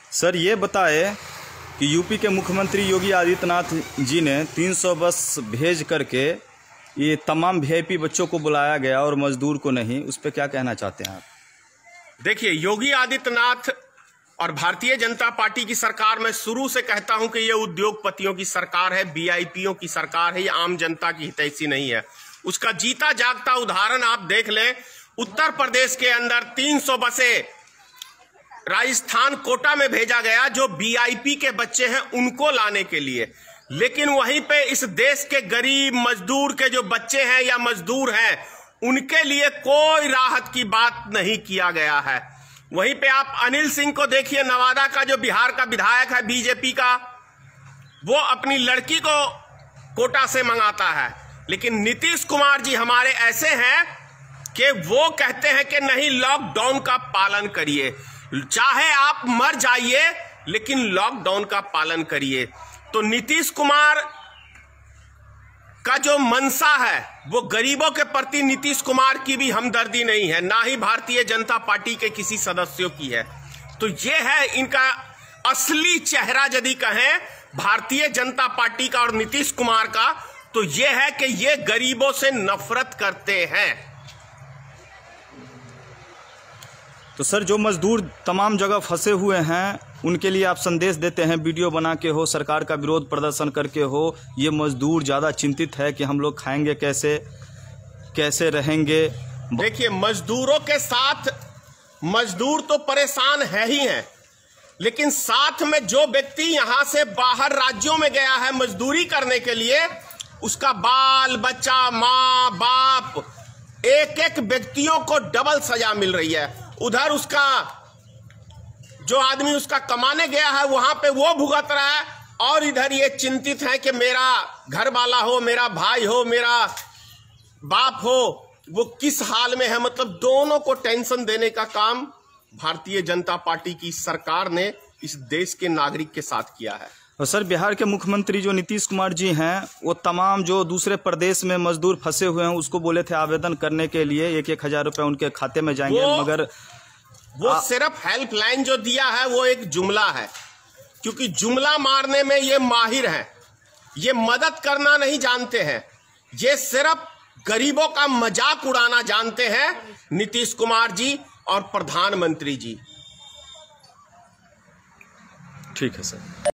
Sir ये बताए कि यूपी के मुख्यमंत्री योगी आदित्यनाथ जी ने 300 बस भेज करके ये तमाम वीआईपी बच्चों को बुलाया गया और मजदूर को नहीं, उस पर क्या कहना चाहते हैं आप? देखिए, योगी आदित्यनाथ और भारतीय जनता पार्टी की सरकार, मैं शुरू से कहता हूं कि ये उद्योगपतियों की सरकार है, वीआईपीओं की सरकार है, ये आम जनता की हितैषी नहीं है। उसका जीता जागता उदाहरण आप देख लें। उत्तर प्रदेश के अंदर 300 बसें राजस्थान कोटा में भेजा गया जो वीआईपी के बच्चे हैं उनको लाने के लिए, लेकिन वहीं पे इस देश के गरीब मजदूर के जो बच्चे हैं या मजदूर हैं उनके लिए कोई राहत की बात नहीं किया गया है। वहीं पे आप अनिल सिंह को देखिए, नवादा का जो बिहार का विधायक है बीजेपी का, वो अपनी लड़की को कोटा से मंगाता है। लेकिन नीतीश कुमार जी हमारे ऐसे हैं कि वो कहते हैं कि नहीं, लॉकडाउन का पालन करिए, चाहे आप मर जाइए लेकिन लॉकडाउन का पालन करिए। तो नीतीश कुमार का जो मंशा है वो गरीबों के प्रति नीतीश कुमार की भी हमदर्दी नहीं है, ना ही भारतीय जनता पार्टी के किसी सदस्यों की है। तो ये है इनका असली चेहरा यदि कहें भारतीय जनता पार्टी का और नीतीश कुमार का, तो ये है कि ये गरीबों से नफरत करते हैं। तो सर, जो मजदूर तमाम जगह फंसे हुए हैं उनके लिए आप संदेश देते हैं, वीडियो बना के हो, सरकार का विरोध प्रदर्शन करके हो, ये मजदूर ज़्यादा चिंतित है कि हम लोग खाएंगे कैसे, कैसे रहेंगे। देखिए, मजदूरों के साथ मजदूर तो परेशान है ही हैं, लेकिन साथ में जो व्यक्ति यहां से बाहर राज्यों में गया है मजदूरी करने के लिए, उसका बाल बच्चा, माँ बाप, एक एक व्यक्तियों को डबल सजा मिल रही है। उधर उसका जो आदमी उसका कमाने गया है वहां पे वो भुगत रहा है, और इधर ये चिंतित है कि मेरा घर वाला हो, मेरा भाई हो, मेरा बाप हो, वो किस हाल में है। मतलब दोनों को टेंशन देने का काम भारतीय जनता पार्टी की सरकार ने इस देश के नागरिक के साथ किया है। और सर, बिहार के मुख्यमंत्री जो नीतीश कुमार जी हैं, वो तमाम जो दूसरे प्रदेश में मजदूर फंसे हुए हैं उसको बोले थे आवेदन करने के लिए 1,000 रुपए उनके खाते में जाएंगे, मगर वो सिर्फ हेल्पलाइन जो दिया है वो एक जुमला है, क्योंकि जुमला मारने में ये माहिर हैं, ये मदद करना नहीं जानते हैं, ये सिर्फ गरीबों का मजाक उड़ाना जानते हैं नीतीश कुमार जी और प्रधानमंत्री जी। ठीक है सर।